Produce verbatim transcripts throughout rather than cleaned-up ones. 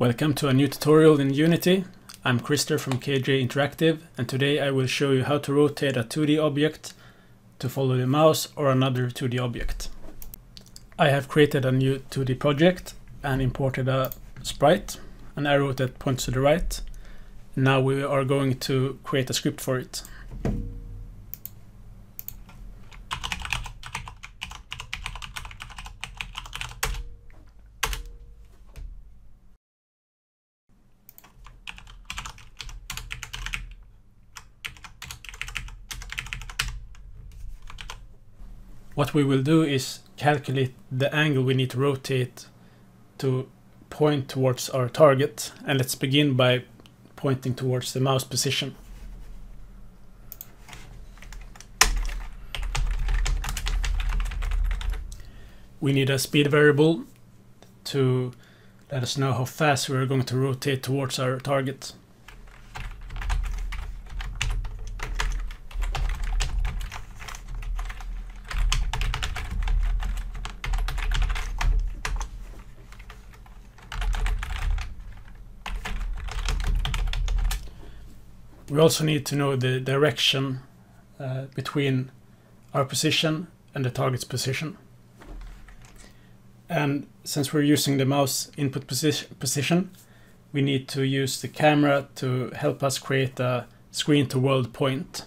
Welcome to a new tutorial in Unity. I'm Christer from K J Interactive, and today I will show you how to rotate a two D object to follow the mouse or another two D object. I have created a new two D project and imported a sprite, an arrow that points to the right. Now we are going to create a script for it. What we will do is calculate the angle we need to rotate to point towards our target, and let's begin by pointing towards the mouse position. We need a speed variable to let us know how fast we are going to rotate towards our target. We also need to know the direction uh, between our position and the target's position. And since we're using the mouse input posi position, we need to use the camera to help us create a screen to world point.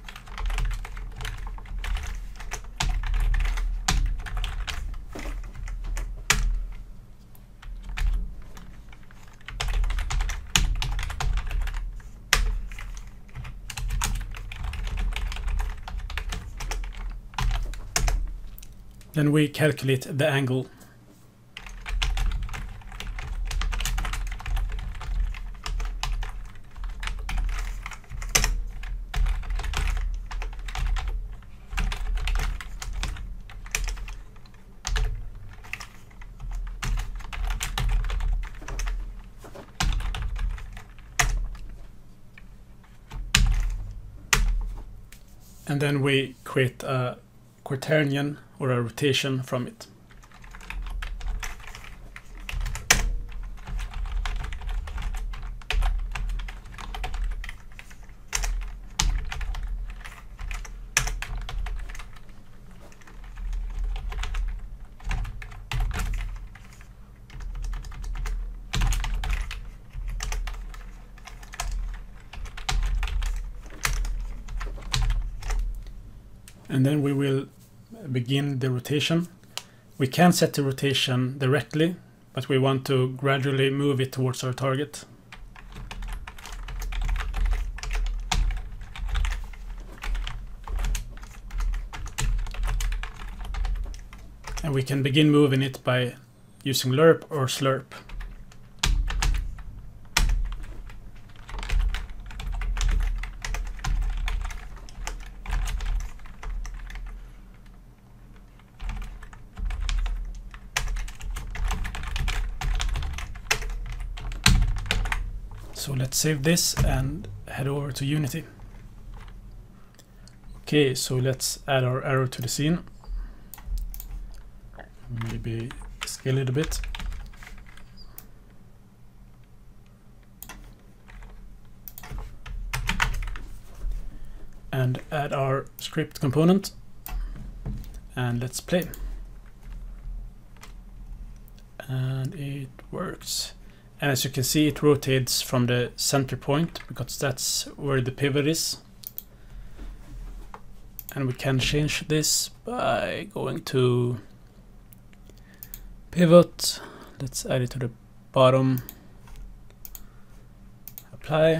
Then we calculate the angle. And then we create a quaternion or a rotation from it. And then we will begin the rotation. We can set the rotation directly, but we want to gradually move it towards our target. And we can begin moving it by using lerp or slurp. So let's save this and head over to Unity. Okay, so let's add our arrow to the scene. Maybe scale it a bit. And add our script component. And let's play. And it works. And as you can see, it rotates from the center point because that's where the pivot is. And we can change this by going to pivot. Let's add it to the bottom. Apply.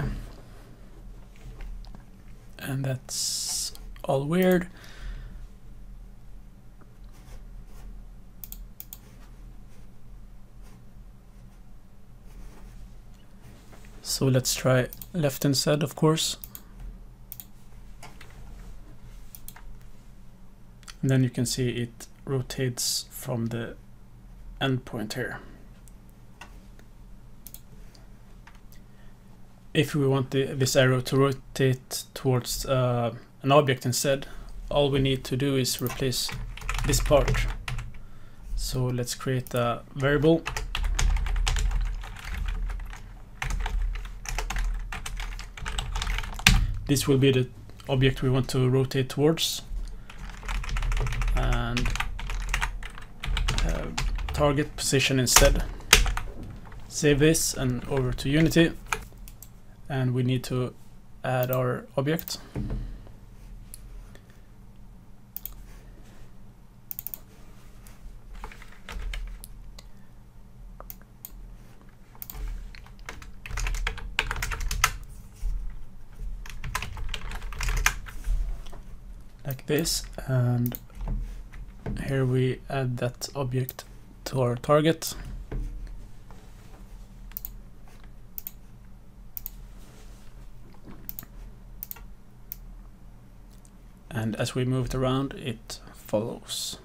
And that's all weird. So let's try left instead, of course. And then you can see it rotates from the endpoint here. If we want the, this arrow to rotate towards uh, an object instead, all we need to do is replace this part. So let's create a variable this will be the object we want to rotate towards. And uh, target position instead. Save this and over to Unity, and we need to add our object. Like this, and here we add that object to our target. And as we move it around, it follows.